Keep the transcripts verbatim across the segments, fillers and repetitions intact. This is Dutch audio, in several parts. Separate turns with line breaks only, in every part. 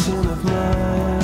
mountain of mine.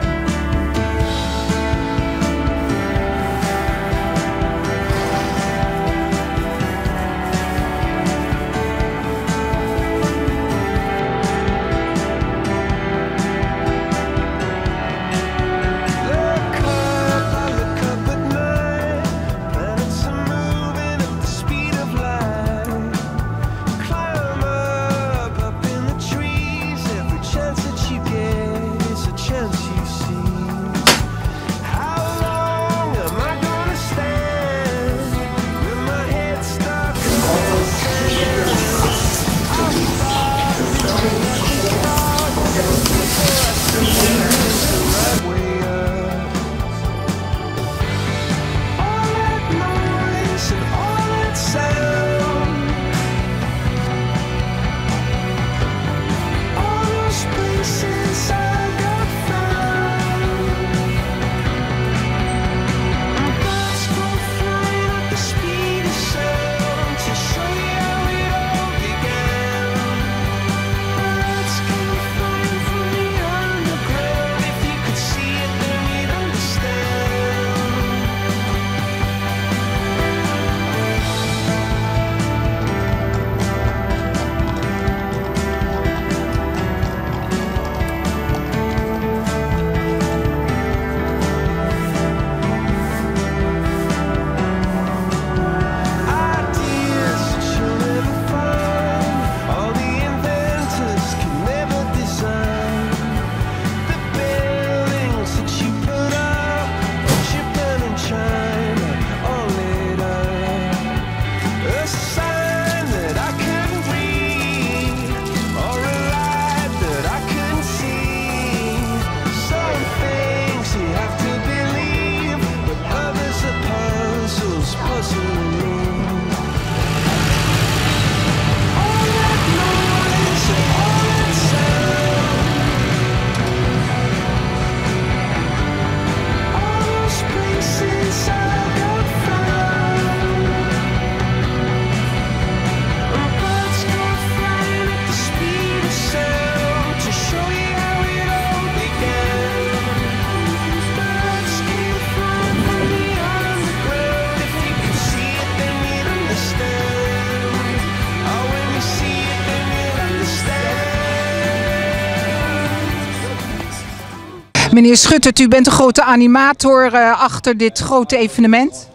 Meneer Schuttert, u bent een grote animator uh, achter dit grote evenement.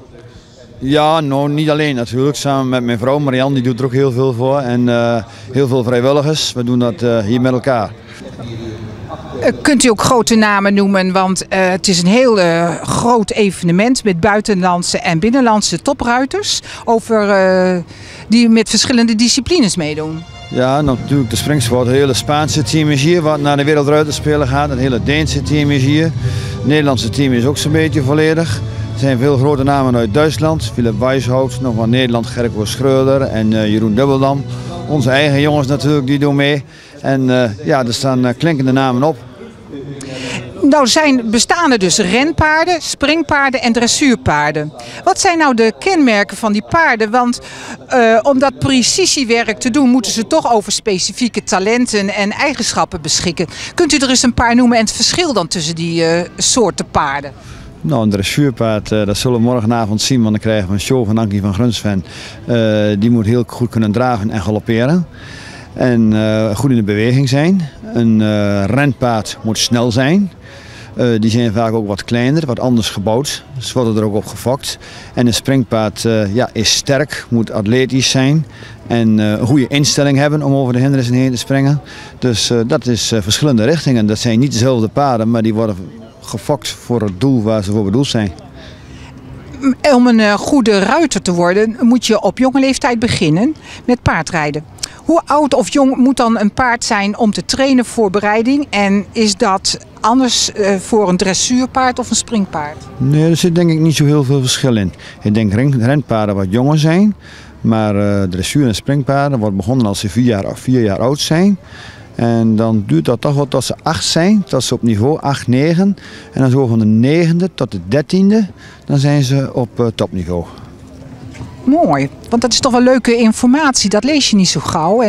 Ja, nou niet alleen natuurlijk. Samen met mijn vrouw Marianne, die doet er ook heel veel voor. En uh, heel veel vrijwilligers. We doen dat uh, hier met elkaar.
Uh, kunt u ook grote namen noemen, want uh, het is een heel uh, groot evenement met buitenlandse en binnenlandse topruiters over, uh, die met verschillende disciplines meedoen.
Ja, natuurlijk de springsport. Het hele Spaanse team is hier, wat naar de Wereldruiterspelen gaat. Het hele Deense team is hier. Het Nederlandse team is ook zo'n beetje volledig. Er zijn veel grote namen uit Duitsland. Philip Weishout, nog van Nederland, Gerco Schreuder en uh, Jeroen Dubbeldam. Onze eigen jongens natuurlijk, die doen mee. En uh, ja, er staan uh, klinkende namen op.
Nou zijn, bestaan er dus renpaarden, springpaarden en dressuurpaarden. Wat zijn nou de kenmerken van die paarden? Want uh, om dat precisiewerk te doen moeten ze toch over specifieke talenten en eigenschappen beschikken. Kunt u er eens een paar noemen en het verschil dan tussen die uh, soorten paarden?
Nou, een dressuurpaard, uh, dat zullen we morgenavond zien, want dan krijgen we een show van Ankie van Grunsven. Uh, die moet heel goed kunnen draven en galopperen. En uh, goed in de beweging zijn. Een uh, renpaard moet snel zijn. Uh, die zijn vaak ook wat kleiner, wat anders gebouwd. Dus worden er ook op gefokt. En een springpaard uh, ja, is sterk, moet atletisch zijn. En uh, een goede instelling hebben om over de hindernissen heen te springen. Dus uh, dat is uh, verschillende richtingen. Dat zijn niet dezelfde paarden, maar die worden gefokt voor het doel waar ze voor bedoeld zijn.
Om een uh, goede ruiter te worden moet je op jonge leeftijd beginnen met paardrijden. Hoe oud of jong moet dan een paard zijn om te trainen voor bereiding? En is dat anders uh, voor een dressuurpaard of een springpaard?
Nee, er zit denk ik niet zo heel veel verschil in. Ik denk renpaarden wat jonger zijn. Maar uh, dressuur en springpaarden wordt begonnen als ze vier jaar, vier jaar oud zijn. En dan duurt dat toch wel tot ze acht zijn, tot ze op niveau acht, negen. En dan zo van de negende tot de dertiende, dan zijn ze op uh, topniveau.
Mooi, want dat is toch wel leuke informatie, dat lees je niet zo gauw. En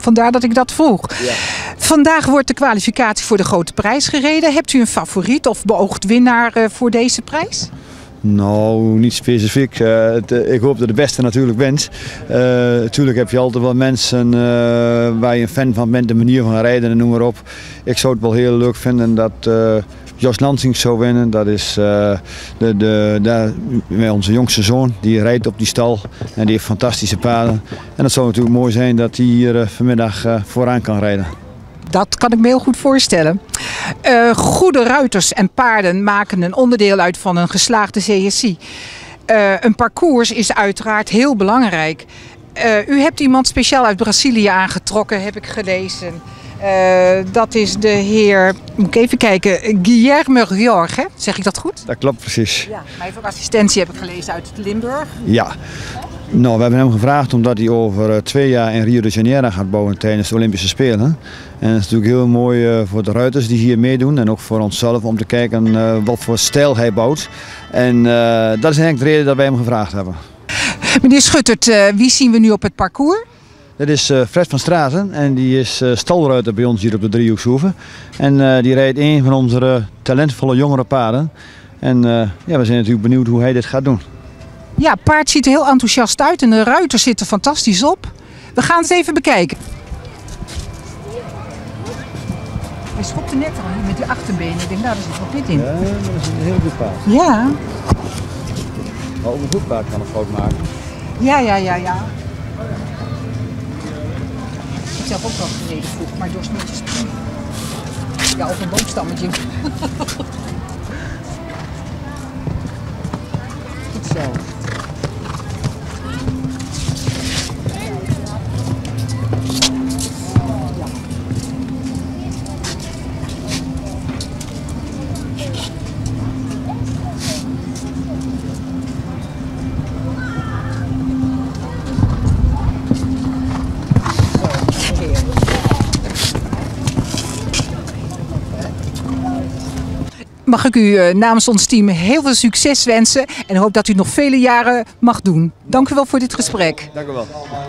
vandaar dat ik dat vroeg.
Ja.
Vandaag wordt de kwalificatie voor de Grote Prijs gereden. Hebt u een favoriet of beoogd winnaar uh, voor deze prijs?
Nou, niet specifiek. Uh, het, uh, ik hoop dat de beste natuurlijk wint. Uh, natuurlijk heb je altijd wel mensen uh, waar je een fan van bent, de manier van rijden en noem maar op. Ik zou het wel heel leuk vinden dat uh, Jos Lansing zou winnen. Dat is uh, de, de, de, onze jongste zoon, die rijdt op die stal en die heeft fantastische paarden. En het zou natuurlijk mooi zijn dat hij hier uh, vanmiddag uh, vooraan kan rijden.
Dat kan ik me heel goed voorstellen. Uh, goede ruiters en paarden maken een onderdeel uit van een geslaagde C S I. Uh, een parcours is uiteraard heel belangrijk. Uh, u hebt iemand speciaal uit Brazilië aangetrokken, heb ik gelezen. Uh, dat is de heer, moet ik even kijken, Guilherme Jorge, zeg ik dat goed?
Dat klopt precies.
Ja, hij heeft ook assistentie, heb ik gelezen, uit Limburg.
Ja. Nou, we hebben hem gevraagd omdat hij over twee jaar in Rio de Janeiro gaat bouwen tijdens de Olympische Spelen. En dat is natuurlijk heel mooi voor de ruiters die hier meedoen en ook voor onszelf om te kijken uh, wat voor stijl hij bouwt. En uh, dat is eigenlijk de reden dat wij hem gevraagd hebben.
Meneer Schuttert, uh, wie zien we nu op het parcours?
Dit is uh, Fred van Straten en die is uh, stalruiter bij ons hier op de Driehoekshoeve. En uh, die rijdt een van onze uh, talentvolle jongere paarden. En uh, ja, we zijn natuurlijk benieuwd hoe hij dit gaat doen.
Ja, het paard ziet er heel enthousiast uit en de ruiter zit er fantastisch op. We gaan het even bekijken. Hij schopte net al met die achterbenen. Ik denk, nou, daar zit wat dit in.
Ja, dat is een heel goed paard.
Ja.
Maar ook een goed paard kan een fout maken.
Ja, ja, ja, ja. Ik heb zelf ook wel gereden vroeg, maar door smetjes. Ja, op een boomstammetje. Goed zo. Mag ik u uh, namens ons team heel veel succes wensen en hoop dat u nog vele jaren mag doen. Dank u wel voor dit gesprek.
Dank u wel.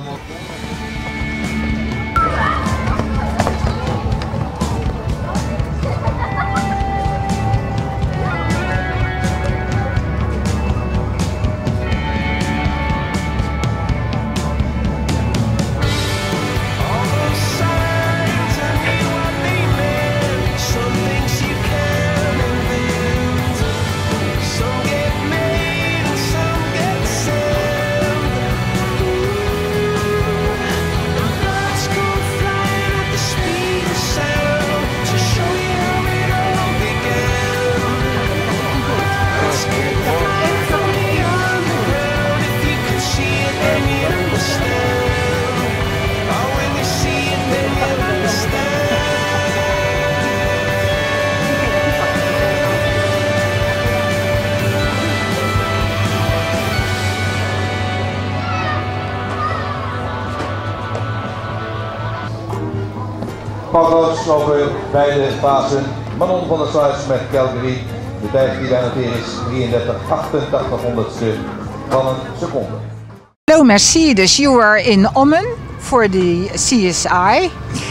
Paulus over beide fasen. Manon van der Sluis met Calgary. De tijd die daar noteren is drieëndertig achtentachtig honderdste van een seconde.
Hello Mercedes, you are in Ommen for the C S I.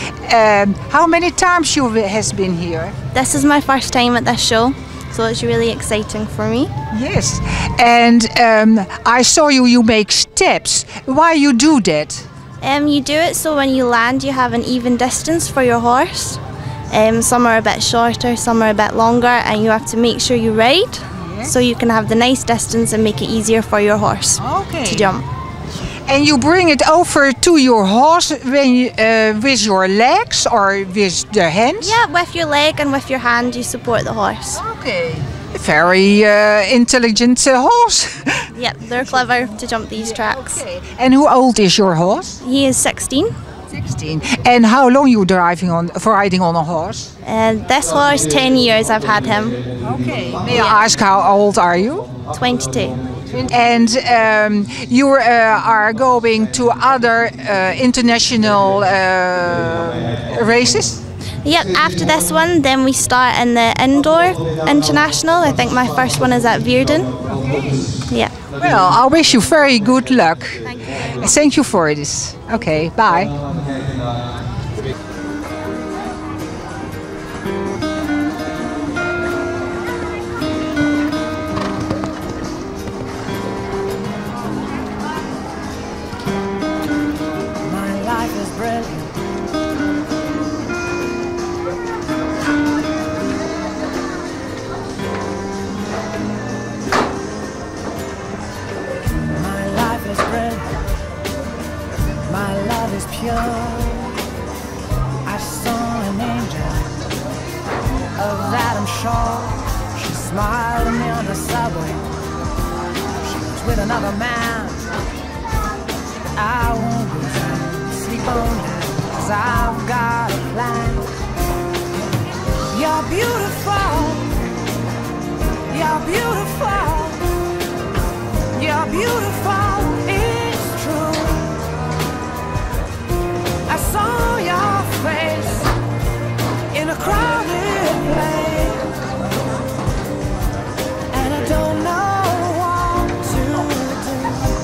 Um, how many times you has been here?
This is my first time at this show, so it's really exciting for me.
Yes, and um, I saw you, you make steps. Why you do that?
Um, you do it so when you land you have an even distance for your horse. Um, some are a bit shorter, some are a bit longer, and you have to make sure you ride yeah. so you can have the nice distance and make it easier for your horse
okay.
to jump.
And you bring it over to your horse when you, uh, with your legs or with the hands?
Yeah, with your leg and with your hand you support the horse.
Okay. Very uh, intelligent uh, horse.
Yep, they're clever to jump these tracks.
Okay. And how old is your horse?
He is sixteen.
sixteen. And how long you driving on, for riding on a horse?
And this horse, ten years I've had him.
Okay. May I ask how old are you?
twenty-two.
And um, you uh, are going to other uh, international uh, races?
Yep, after this one, then we start in the indoor international. I think my first one is at Vierden. Yeah.
Well, I wish you very good luck.
Thank you.
Thank you for this. Okay, bye.
I saw an angel, of that I'm sure. She smiled at me on the subway. She was with another man. I won't be trying to sleep on that, 'cause I've got a plan. You're beautiful. You're beautiful. You're beautiful. It's true. I saw your face in a crowded place, and I don't know what to do,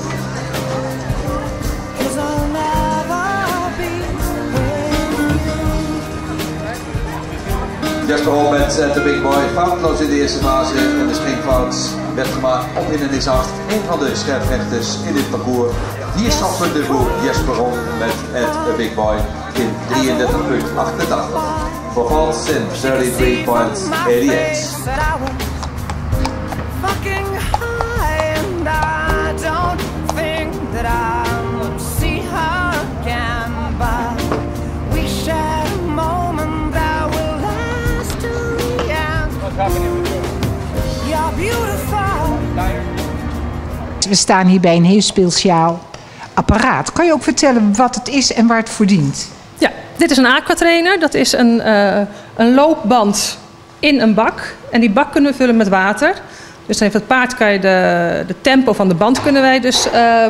'cause I'll never be with you.
Jasper Holbert en de Big Boy, foutloos in de eerste fase en de springfout werd gemaakt op hindernis acht. Een van de scherprechters in dit parcours. Hier stappen de boer Jasper Holbert met het Big Boy in drieëndertig komma achtentachtig. Voor Vals in drieëndertig komma achtennegentig.
We staan hier bij een heel speciaal apparaat. Kan je ook vertellen wat het is en waar het voor dient?
Ja, dit is een aquatrainer. Dat is een, uh, een loopband in een bak. En die bak kunnen we vullen met water. Dus dan heeft het paard kan je de, de tempo van de band kunnen wij dus uh,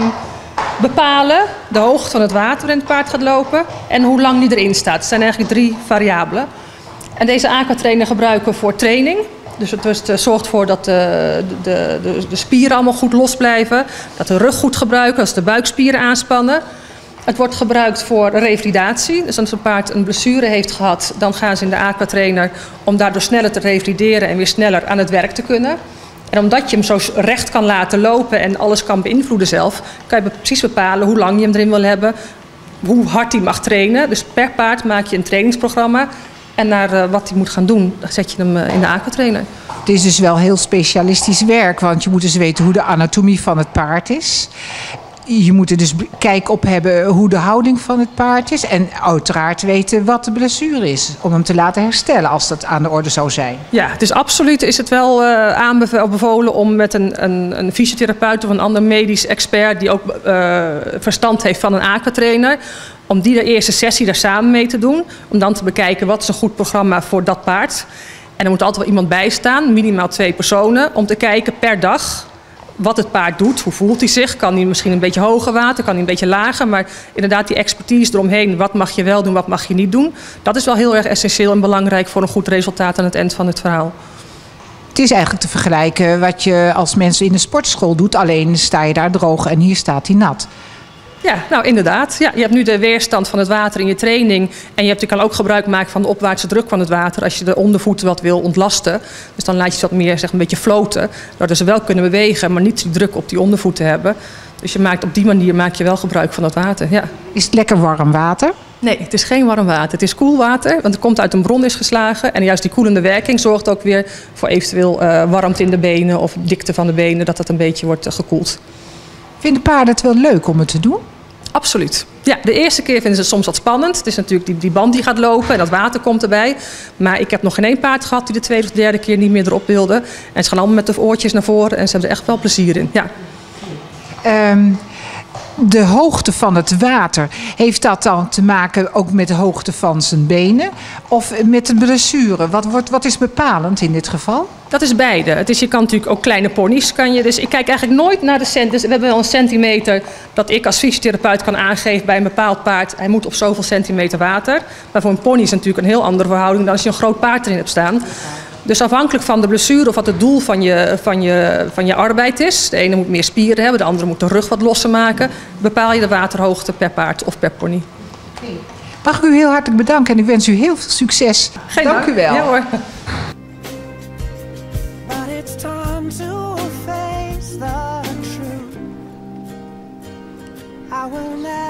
bepalen. De hoogte van het water waarin het paard gaat lopen. En hoe lang die erin staat. Het zijn eigenlijk drie variabelen. En deze aquatrainer gebruiken we voor training. Dus het, dus het zorgt ervoor dat de, de, de, de spieren allemaal goed los blijven. Dat de rug goed gebruiken, als de buikspieren aanspannen. Het wordt gebruikt voor revalidatie. Dus als een paard een blessure heeft gehad, dan gaan ze in de aquatrainer om daardoor sneller te revalideren en weer sneller aan het werk te kunnen. En omdat je hem zo recht kan laten lopen en alles kan beïnvloeden zelf, kan je precies bepalen hoe lang je hem erin wil hebben, hoe hard hij mag trainen. Dus per paard maak je een trainingsprogramma. En naar uh, wat hij moet gaan doen, dan zet je hem uh, in de aquatrainer.
Het is dus wel heel specialistisch werk, want je moet dus weten hoe de anatomie van het paard is. Je moet er dus kijk op hebben hoe de houding van het paard is. En uiteraard weten wat de blessure is, om hem te laten herstellen als dat aan de orde zou zijn.
Ja, dus absoluut is het wel uh, aanbevolen om met een, een, een fysiotherapeut of een ander medisch expert die ook uh, verstand heeft van een aquatrainer, om die de eerste sessie daar samen mee te doen. Om dan te bekijken wat is een goed programma voor dat paard. En er moet altijd wel iemand bij staan, minimaal twee personen, om te kijken per dag wat het paard doet. Hoe voelt hij zich? Kan hij misschien een beetje hoger water? Kan hij een beetje lager? Maar inderdaad die expertise eromheen. Wat mag je wel doen? Wat mag je niet doen? Dat is wel heel erg essentieel en belangrijk voor een goed resultaat aan het eind van het verhaal.
Het is eigenlijk te vergelijken wat je als mensen in de sportschool doet. Alleen sta je daar droog en hier staat hij nat.
Ja, nou inderdaad. Ja, je hebt nu de weerstand van het water in je training. En je, hebt, je kan ook gebruik maken van de opwaartse druk van het water als je de ondervoeten wat wil ontlasten. Dus dan laat je ze wat meer zeg, een beetje floten. Waardoor ze wel kunnen bewegen, maar niet die druk op die ondervoeten hebben. Dus je maakt, op die manier maak je wel gebruik van dat water. Ja.
Is het lekker warm water?
Nee, het is geen warm water. Het is koel water, want het komt uit een bron is geslagen. En juist die koelende werking zorgt ook weer voor eventueel uh, warmte in de benen of dikte van de benen, dat dat een beetje wordt uh, gekoeld.
Vinden paarden het wel leuk om het te doen?
Absoluut. Ja, de eerste keer vinden ze het soms wat spannend. Het is natuurlijk die, die band die gaat lopen en dat water komt erbij. Maar ik heb nog geen één paard gehad die de tweede of derde keer niet meer erop wilde. En ze gaan allemaal met de oortjes naar voren en ze hebben er echt wel plezier in. Ja.
Um, de hoogte van het water, heeft dat dan te maken ook met de hoogte van zijn benen? Of met een blessure? Wat, wordt, wat is bepalend in dit geval?
Dat is beide. Het is, je kan natuurlijk ook kleine ponies. Kan je, dus ik kijk eigenlijk nooit naar de centimeter. We hebben wel een centimeter dat ik als fysiotherapeut kan aangeven bij een bepaald paard. Hij moet op zoveel centimeter water. Maar voor een pony is het natuurlijk een heel andere verhouding dan als je een groot paard erin hebt staan. Dus afhankelijk van de blessure of wat het doel van je, van, je, van je arbeid is. De ene moet meer spieren hebben, de andere moet de rug wat losser maken. Bepaal je de waterhoogte per paard of per pony.
Okay. Mag ik u heel hartelijk bedanken en ik wens u heel veel succes.
Geen
dank u wel.
Ja hoor.
But it's time to face the truth. I will never